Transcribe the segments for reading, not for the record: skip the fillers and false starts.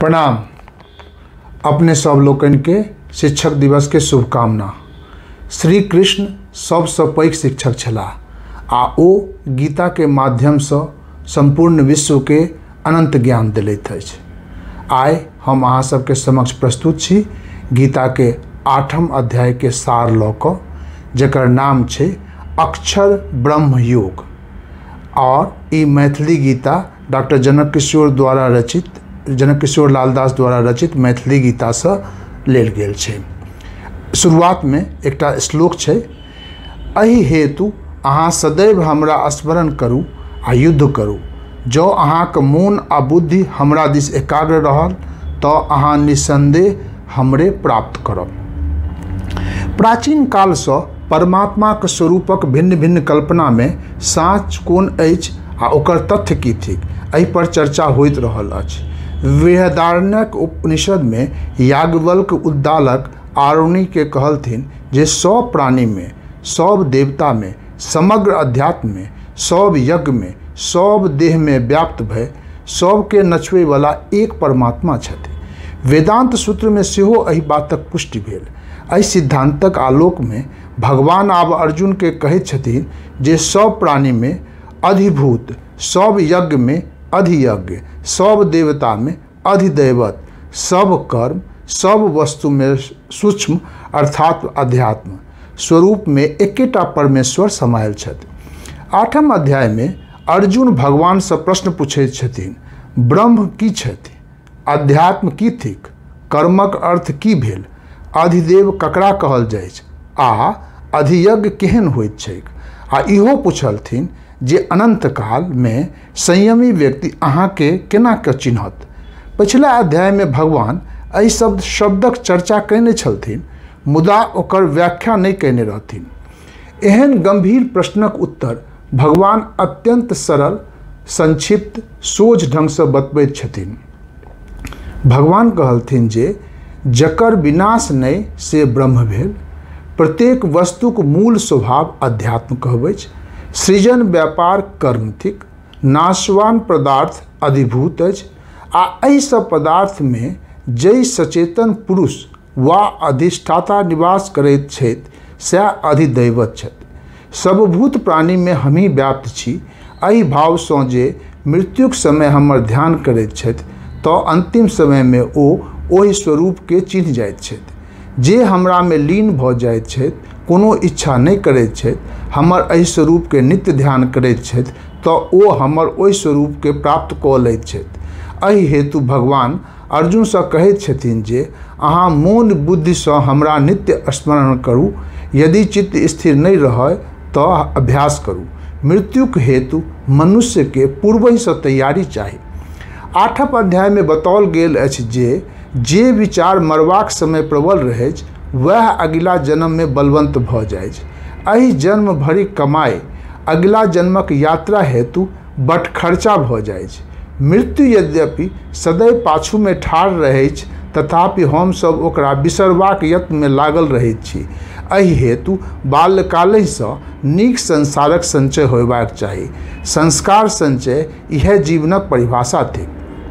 प्रणाम। अपने सब लोकन के शिक्षक दिवस के शुभकामना। श्री कृष्ण सबसँ पैघ शिक्षक छलाह आ ओ गीता के माध्यम से संपूर्ण विश्व के अनंत ज्ञान देलैत अछि। आइ हम अहाँ सबके समक्ष प्रस्तुत छी गीता के 8म अध्याय के सार लऽ कऽ, जेकर नाम छै अक्षर ब्रह्म योग। और ई मैथिली गीता डॉक्टर जनक किशोर लाल दास द्वारा रचित मैथिली गीता से लेल गेल छै। शुरुआत में एकटा श्लोक छै, एहि हेतु अहाँ सदैव हमरा स्मरण करू आ युद्ध करू। जँ अहाँक मोन आ बुद्धि हमरा दिस एकाग्र रहल तऽ अहाँ निसंदेह हमरे प्राप्त करब। प्राचीन काल से परमात्मा के स्वरूपक भिन्न भिन्न कल्पना में साँच कोन अछि आ ओकर तथ्य की थिक, एहि पर चर्चा होइत रहल अछि। बृहदारण्यक उपनिषद में याज्ञवल्क्य उद्दालक आरुणि के कहलथिन जे सब प्राणी में, सब देवता में, समग्र अध्यात्म में, सब यज्ञ में, सब देह में व्याप्त भय सबके नचवे वाला एक परमात्मा छथि। वेदांत सूत्र में सेहो एहि बातक पुष्टि भेल। एहि सिद्धांतक आलोक में भगवान आब अर्जुन के कहैत छथिन जे सब प्राणी में अधिभूत, सब यज्ञ में अधियज्ञ, सब देवता में अधिदैवत, सब कर्म, सब वस्तु में सूक्ष्म अर्थात अध्यात्म स्वरूप में एकेटा परमेश्वर समायल छथि। 8म अध्याय में अर्जुन भगवान से प्रश्न पूछैत छथिन, ब्रह्म की छथि, अध्यात्म की थिक, कर्मक अर्थ की भेल, अधिदेव ककरा कहल जाइ छै आ अधियज्ञ केहन होइत छैक। आ इहो पूछलथिन जे अनंत काल में संयमी व्यक्ति अहाँ के केना के चिन्हत। पिछला अध्याय में भगवान एहि शब्दक चर्चा कयने छलथिन, मुदा ओकर व्याख्या नहीं कयने रहथिन। एहन गंभीर प्रश्नक उत्तर भगवान अत्यंत सरल, संक्षिप्त, सोझ ढंग से बतबैत छथिन। भगवान कहलथिन जे जकर विनाश नहीं से ब्रह्म भेल। प्रत्येक वस्तुक मूल स्वभाव अध्यात्म कहबै छै। सृजन व्यापार कर्म थिक, नाशवान पदार्थ अधिभूत अछि आ एहि सब पदार्थ में जै सचेतन पुरुष वा अधिष्ठाता निवास करैत छथि सएह अधिदैवत छथि। सबभूत प्राणी में हमही व्याप्त छी। एहि भाव सँ जे मृत्युक समय हमर ध्यान करैत छथि तऽ अंतिम समय में ओ ओहि स्वरूप के चिन्ह जाइत छथि। जे हमरा में लीन भऽ जाइत छथि, कोनो इच्छा नहीं करैत छथि, हमर एहि स्वरूप के नित्य ध्यान करैत छथि तऽ ओ हमर ओहि स्वरूप के प्राप्त कऽ लैत छथि। एहि हेतु भगवान अर्जुन से कहैत छथिन जे अहाँ मोन बुद्धि से हमरा नित्य स्मरण करू। यदि चित्त स्थिर नहीं रहै तऽ अभ्यास करू। मृत्युक हेतु मनुष्य के पूर्व से तैयारी चाही। 8म अध्याय में बताओल गेल अछि जे विचार मरबाक समय प्रबल रहै वह अगिला जन्म में बलवंत भऽ जाइ। एहि जन्म भरि कमाई अगिला जन्मक यात्रा हेतु बट खर्चा भऽ जाइ। मृत्यु यद्यपि सदैव पाछू में ठाढ़ रहै, तथापि हम सब ओकरा बिसरबाक यत्न में लागल रहैत छी। एहि हेतु बाल्यकाले से नीक संस्कारक संचय होयबाक चाही। संस्कार संचय इह जीवनक परिभाषा थी।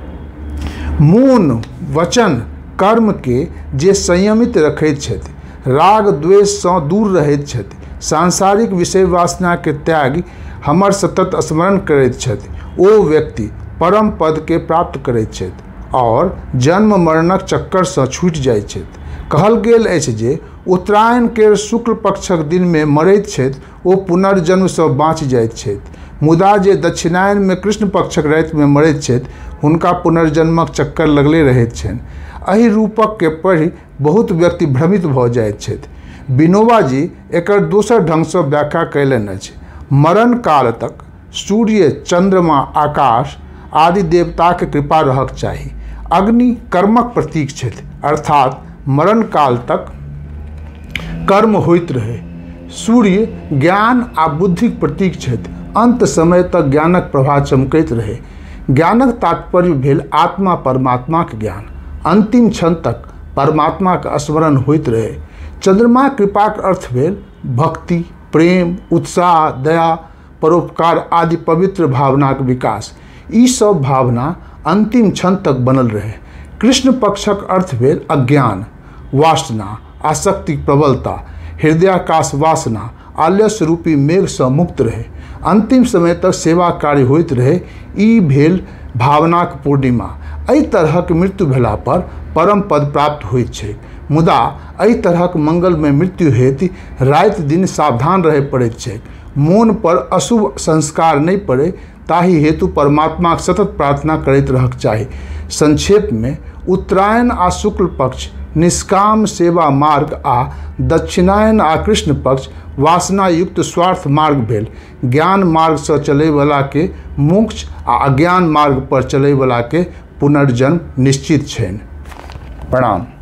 मोन वचन कर्म के जे संयमित रखैत छथि, राग द्वेष से दूर रहैत छथि, सांसारिक विषय वासना के त्याग हमर सतत स्मरण करैत छथि, ओ व्यक्ति परम पद के प्राप्त करैत छथि और जन्म मरणक चक्कर से छूटि जाइत छथि। कहल गेल अछि जे उत्तरायण के शुक्ल पक्षक दिन में मरैत छथि ओ पुनर्जन्म से बाँचि जाइत छथि, मुदा जे दक्षिणायन में कृष्ण पक्षक राति में मरैत छथि हुनका पुनर्जन्मक चक्कर लगले रहैत छनि। एहि रूपक के पढ़ि बहुत व्यक्ति भ्रमित भऽ जाइत छथि। विनोबा जी एकर दोसर ढंग से व्याख्या कयलनि अछि। मरण काल तक सूर्य, चंद्रमा, आकाश आदि देवताक कृपा रहक चाही। अग्नि कर्मक प्रतीक छथि, अर्थात मरण काल तक कर्म होइत रहे। सूर्य ज्ञान आ बुद्धिक प्रतीक छथि, अंत समय तक ज्ञानक प्रभा चमकैत रहे। ज्ञानक तात्पर्य भेल आत्मा परमात्मा के ज्ञान। अंतिम क्षण तक परमात्मा के स्मरण होइत रहे। चंद्रमा कृपाक अर्थ भेल भक्ति, प्रेम, उत्साह, दया, परोपकार आदि पवित्र भावनाक विकास। ई सब भावना अंतिम क्षण तक बनल रहे। कृष्ण पक्षक अर्थ भेल अज्ञान, वासना, आसक्ति प्रबलता, हृदयाकाश वासना, आलस्य रूपी मेघ से मुक्त रहे, अंतिम समय तक सेवा कार्य होइत रहे, ई भेल भावनाक पूर्णिमा। एहि तरहक मृत्यु भेला पर परम पद प्राप्त होइत छै। मुदा एहि तरहक मंगलमय मृत्यु हेतु राति दिन सावधान रहय पड़ैत छै। मोन पर अशुभ संस्कार नहीं पड़े ताहि हेतु परमात्मा के सतत प्रार्थना करैत रहक चाही। संक्षेप में उत्तरायण आ शुक्ल पक्ष निष्काम सेवा मार्ग आ दक्षिणायन आ कृष्ण पक्ष वासना युक्त स्वार्थ मार्ग भेल। ज्ञान मार्ग से चले वाला के मोक्ष आ अज्ञान मार्ग पर चले वाला के पुनर्जन्म निश्चित छनि। प्रणाम।